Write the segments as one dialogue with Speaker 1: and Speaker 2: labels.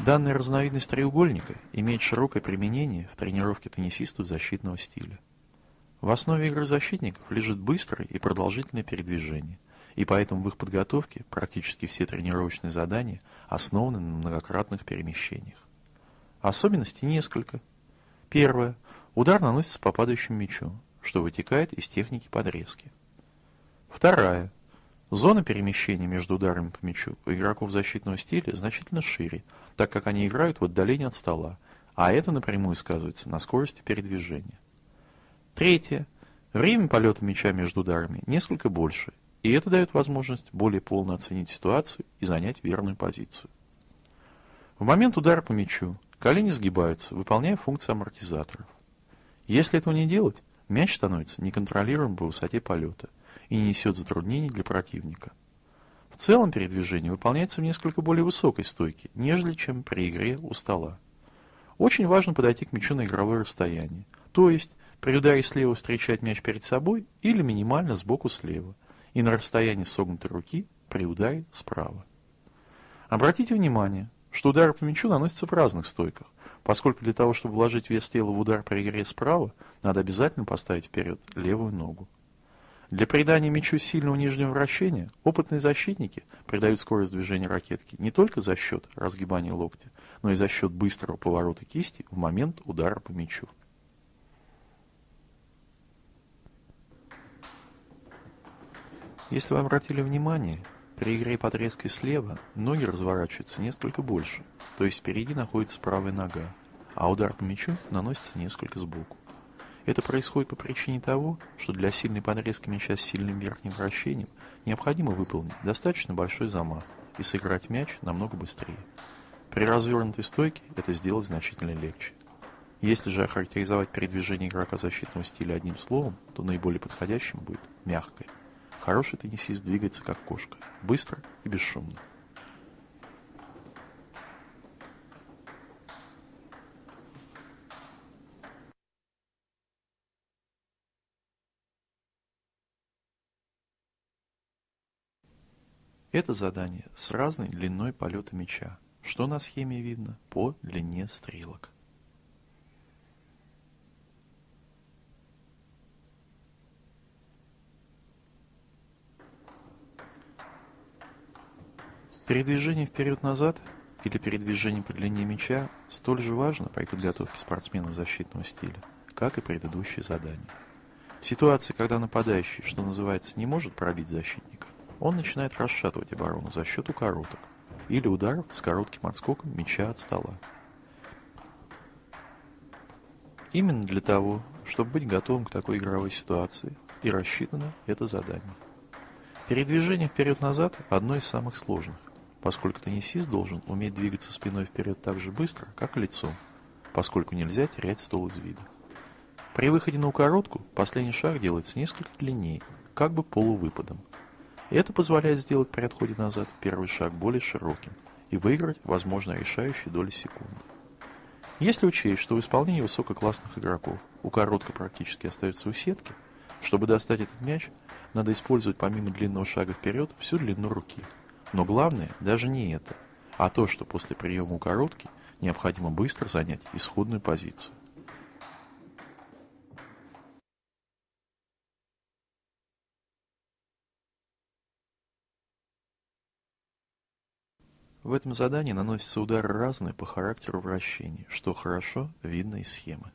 Speaker 1: Данная разновидность треугольника имеет широкое применение в тренировке теннисистов защитного стиля. В основе игры защитников лежит быстрое и продолжительное передвижение, и поэтому в их подготовке практически все тренировочные задания основаны на многократных перемещениях. Особенностей несколько. Первое. Удар наносится по падающему мячу, что вытекает из техники подрезки. Вторая. Зона перемещения между ударами по мячу у игроков защитного стиля значительно шире, так как они играют в отдалении от стола, а это напрямую сказывается на скорости передвижения. Третье. Время полета мяча между ударами несколько больше, и это дает возможность более полно оценить ситуацию и занять верную позицию. В момент удара по мячу колени сгибаются, выполняя функции амортизаторов. Если этого не делать, мяч становится неконтролируемым по высоте полета и не несет затруднений для противника. В целом передвижение выполняется в несколько более высокой стойке, нежели чем при игре у стола. Очень важно подойти к мячу на игровое расстояние, то есть при ударе слева встречать мяч перед собой или минимально сбоку слева, и на расстоянии согнутой руки при ударе справа. Обратите внимание, что удары по мячу наносятся в разных стойках, поскольку для того, чтобы вложить вес тела в удар при игре справа, надо обязательно поставить вперед левую ногу. Для придания мячу сильного нижнего вращения опытные защитники придают скорость движения ракетки не только за счет разгибания локтя, но и за счет быстрого поворота кисти в момент удара по мячу. Если вы обратили внимание, при игре под резкой слева ноги разворачиваются несколько больше, то есть впереди находится правая нога, а удар по мячу наносится несколько сбоку. Это происходит по причине того, что для сильной подрезки мяча с сильным верхним вращением необходимо выполнить достаточно большой замах и сыграть мяч намного быстрее. При развернутой стойке это сделать значительно легче. Если же охарактеризовать передвижение игрока защитного стиля одним словом, то наиболее подходящим будет мягкое. Хороший теннисист двигается как кошка, быстро и бесшумно. Это задание с разной длиной полета мяча, что на схеме видно по длине стрелок. Передвижение вперед-назад или передвижение по длине мяча столь же важно при подготовке спортсменов защитного стиля, как и предыдущие задания. В ситуации, когда нападающий, что называется, не может пробить защитника, он начинает расшатывать оборону за счет укороток или ударов с коротким отскоком мяча от стола. Именно для того, чтобы быть готовым к такой игровой ситуации, и рассчитано это задание. Передвижение вперед-назад – одно из самых сложных, поскольку теннисист должен уметь двигаться спиной вперед так же быстро, как и лицом, поскольку нельзя терять стол из вида. При выходе на укоротку последний шаг делается несколько длиннее, как бы полувыпадом. Это позволяет сделать при отходе назад первый шаг более широким и выиграть, возможно, решающие доли секунды. Если учесть, что в исполнении высококлассных игроков укоротка практически остается у сетки, чтобы достать этот мяч, надо использовать помимо длинного шага вперед всю длину руки. Но главное даже не это, а то, что после приема укоротки необходимо быстро занять исходную позицию. В этом задании наносятся удары разные по характеру вращения, что хорошо видно из схемы.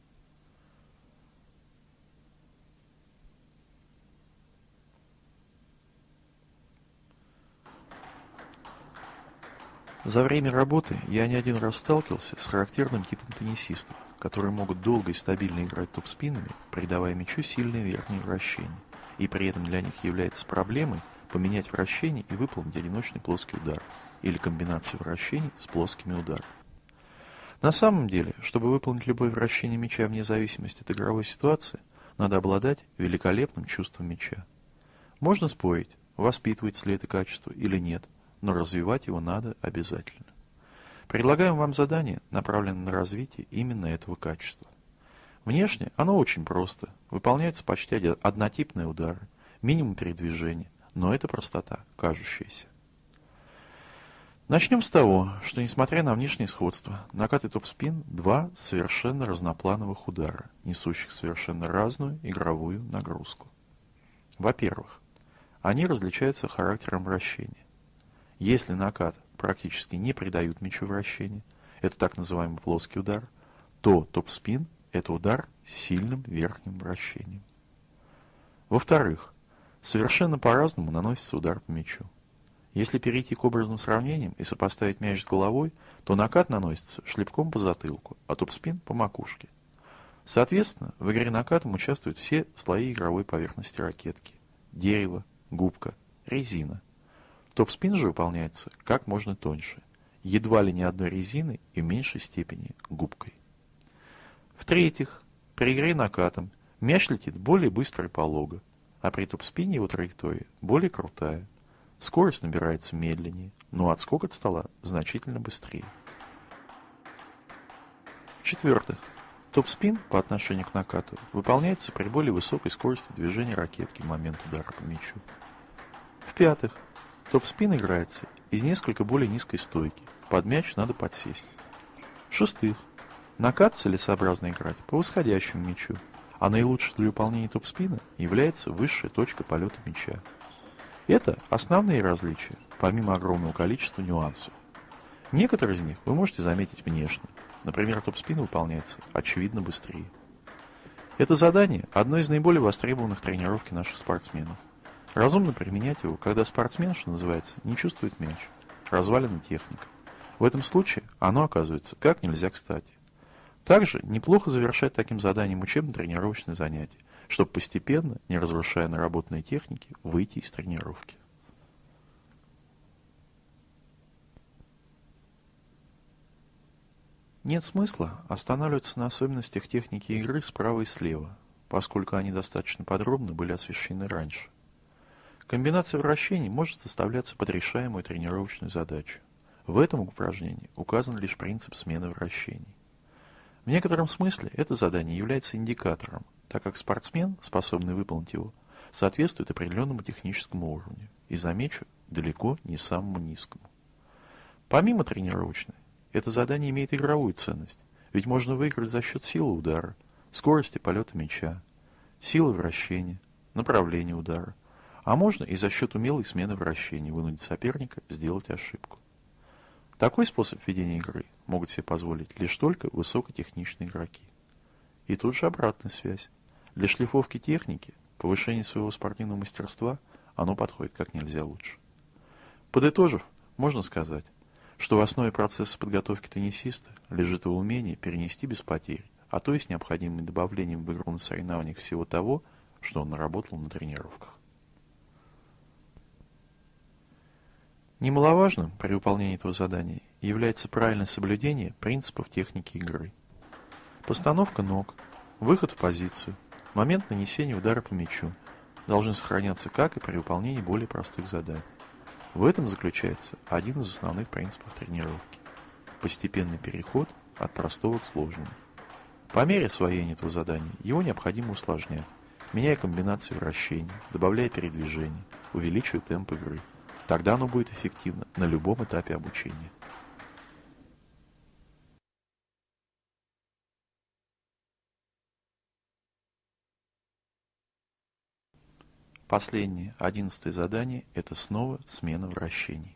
Speaker 1: За время работы я не один раз сталкивался с характерным типом теннисистов, которые могут долго и стабильно играть топ-спинами, придавая мячу сильное верхнее вращение, и при этом для них является проблемой поменять вращение и выполнить одиночный плоский удар, или комбинацию вращений с плоскими ударами. На самом деле, чтобы выполнить любое вращение мяча вне зависимости от игровой ситуации, надо обладать великолепным чувством мяча. Можно спорить, воспитывается ли это качество или нет, но развивать его надо обязательно. Предлагаем вам задание, направленное на развитие именно этого качества. Внешне оно очень просто, выполняются почти однотипные удары, минимум передвижения, но это простота, кажущаяся. Начнем с того, что несмотря на внешнее сходство, накат и топ-спин – два совершенно разноплановых удара, несущих совершенно разную игровую нагрузку. Во-первых, они различаются характером вращения. Если накат практически не придает мячу вращения, это так называемый плоский удар, то топ-спин – это удар с сильным верхним вращением. Во-вторых, совершенно по-разному наносится удар по мячу. Если перейти к образным сравнениям и сопоставить мяч с головой, то накат наносится шлепком по затылку, а топ-спин по макушке. Соответственно, в игре накатом участвуют все слои игровой поверхности ракетки: дерево, губка, резина. Топ-спин же выполняется как можно тоньше, едва ли не одной резиной и в меньшей степени губкой. В-третьих, при игре накатом мяч летит более быстро и полого, а при топ-спине его траектория более крутая. Скорость набирается медленнее, но отскок от стола значительно быстрее. В-четвертых, топ-спин по отношению к накату выполняется при более высокой скорости движения ракетки в момент удара по мячу. В-пятых, топ-спин играется из несколько более низкой стойки, под мяч надо подсесть. В-шестых, накат целесообразно играть по восходящему мячу, а наилучшей для выполнения топ-спина является высшая точка полета мяча. Это основные различия, помимо огромного количества нюансов. Некоторые из них вы можете заметить внешне. Например, топ-спин выполняется очевидно быстрее. Это задание – одно из наиболее востребованных тренировок наших спортсменов. Разумно применять его, когда спортсмен, что называется, не чувствует мяч, развалена техника. В этом случае оно оказывается как нельзя кстати. Также неплохо завершать таким заданием учебно-тренировочные занятия, чтобы постепенно, не разрушая наработанные техники, выйти из тренировки. Нет смысла останавливаться на особенностях техники игры справа и слева, поскольку они достаточно подробно были освещены раньше. Комбинация вращений может составляться под решаемую тренировочную задачу. В этом упражнении указан лишь принцип смены вращений. В некотором смысле это задание является индикатором, так как спортсмен, способный выполнить его, соответствует определенному техническому уровню, и, замечу, далеко не самому низкому. Помимо тренировочной, это задание имеет игровую ценность, ведь можно выиграть за счет силы удара, скорости полета мяча, силы вращения, направления удара, а можно и за счет умелой смены вращений вынудить соперника сделать ошибку. Такой способ ведения игры могут себе позволить лишь только высокотехничные игроки. И тут же обратная связь. Для шлифовки техники, повышения своего спортивного мастерства оно подходит как нельзя лучше. Подытожив, можно сказать, что в основе процесса подготовки теннисиста лежит его умение перенести без потерь, а то и с необходимым добавлением в игру на соревнованиях всего того, что он наработал на тренировках. Немаловажным при выполнении этого задания является правильное соблюдение принципов техники игры. Постановка ног, выход в позицию, момент нанесения удара по мячу должны сохраняться как и при выполнении более простых заданий. В этом заключается один из основных принципов тренировки – постепенный переход от простого к сложному. По мере освоения этого задания его необходимо усложнять, меняя комбинации вращений, добавляя передвижения, увеличивая темп игры. Тогда оно будет эффективно на любом этапе обучения. Последнее, 11-е задание – это снова смена вращений.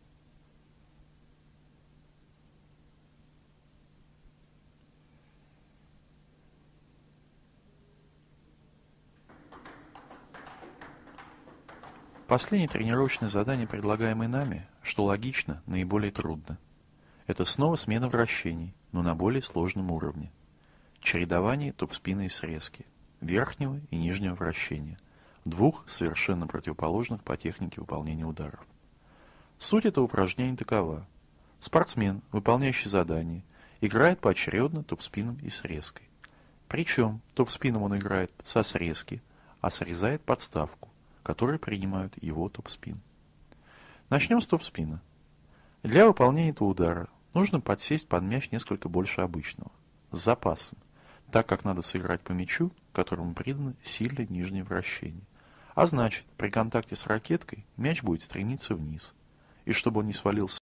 Speaker 1: Последнее тренировочное задание, предлагаемое нами, что логично, наиболее трудно. Это снова смена вращений, но на более сложном уровне. Чередование топ-спина и срезки, верхнего и нижнего вращения, двух совершенно противоположных по технике выполнения ударов. Суть этого упражнения такова. Спортсмен, выполняющий задание, играет поочередно топ-спином и срезкой. Причем топ-спином он играет со срезки, а срезает подставку, которые принимают его топ-спин. Начнем с топ-спина. Для выполнения этого удара нужно подсесть под мяч несколько больше обычного, с запасом, так как надо сыграть по мячу, которому придано сильное нижнее вращение. А значит, при контакте с ракеткой мяч будет стремиться вниз, и чтобы он не свалился